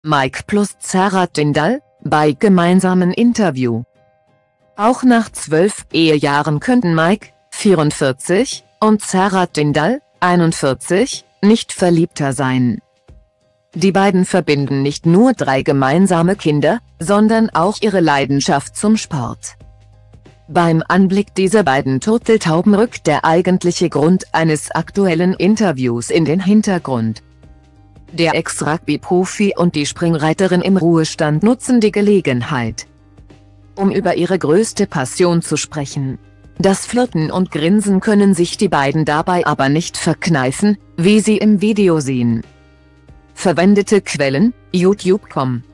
Mike plus Zara Tindall, bei gemeinsamen Interview. Auch nach 12 Ehejahren könnten Mike, 44, und Zara Tindall, 41, nicht verliebter sein. Die beiden verbinden nicht nur 3 gemeinsame Kinder, sondern auch ihre Leidenschaft zum Sport. Beim Anblick dieser beiden Turteltauben rückt der eigentliche Grund eines aktuellen Interviews in den Hintergrund. Der Ex-Rugby-Profi und die Springreiterin im Ruhestand nutzen die Gelegenheit, um über ihre größte Passion zu sprechen. Das Flirten und Grinsen können sich die beiden dabei aber nicht verkneifen, wie Sie im Video sehen. Verwendete Quellen: YouTube.com